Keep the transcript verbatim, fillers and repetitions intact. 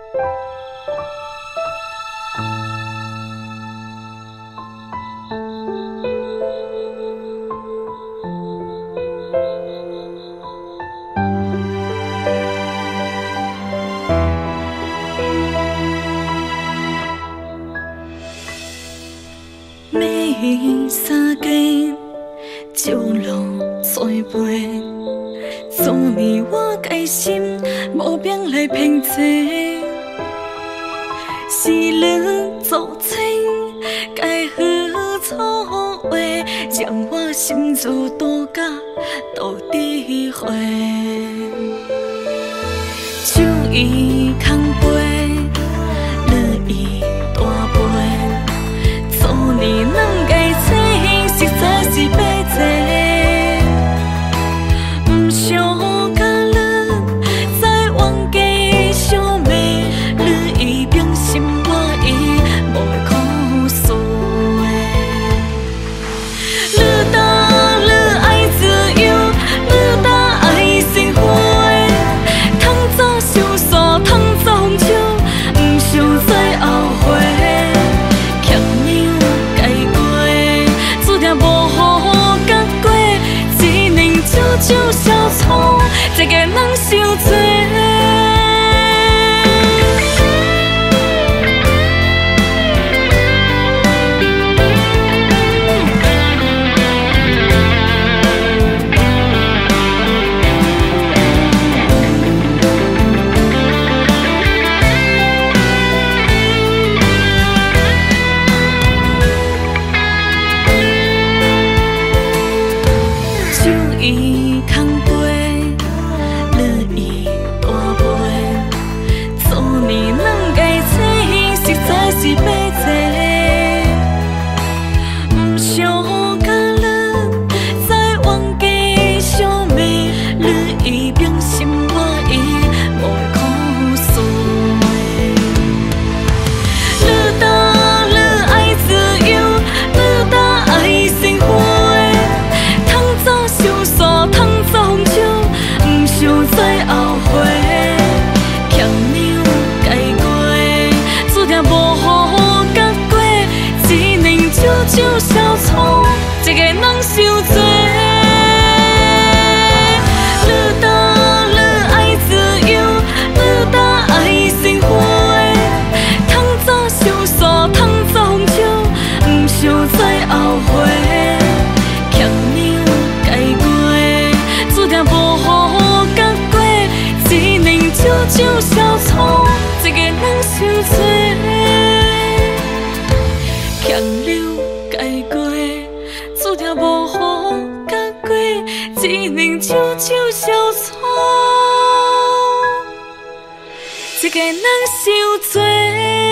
每三更朝露彩飞，昨暝我改心无变来偏坐，是人造成该何错话，将我心事渡甲倒底花，手伊空杯，落伊大杯，昨暝人该醒，实在是白坐，不想甲人再冤家相骂，你已变心，我已无会苦诉的。你答你爱自由，你答爱生活，通早相煞，通早风笑，不想再后悔。强扭改过，注定无好结果，只能少少消错，一个人受罪。伊空杯，落伊大杯，昨暝人该醒，实在是白坐，不想甲人再冤家相骂，你已变心，我已无会苦诉的。你答你爱自由，你答爱生活，通早风笑，不想再后悔。强扭改过，注定无好结果，只能少少消错，一个人受罪。你答你爱自由，你答爱生活，通早相煞，通早风笑，不想再后悔。强扭改过，注定无好结果，只能少少消错，一个人受罪。强扭改过，注定无好结果，只能少少消错，一个人受罪。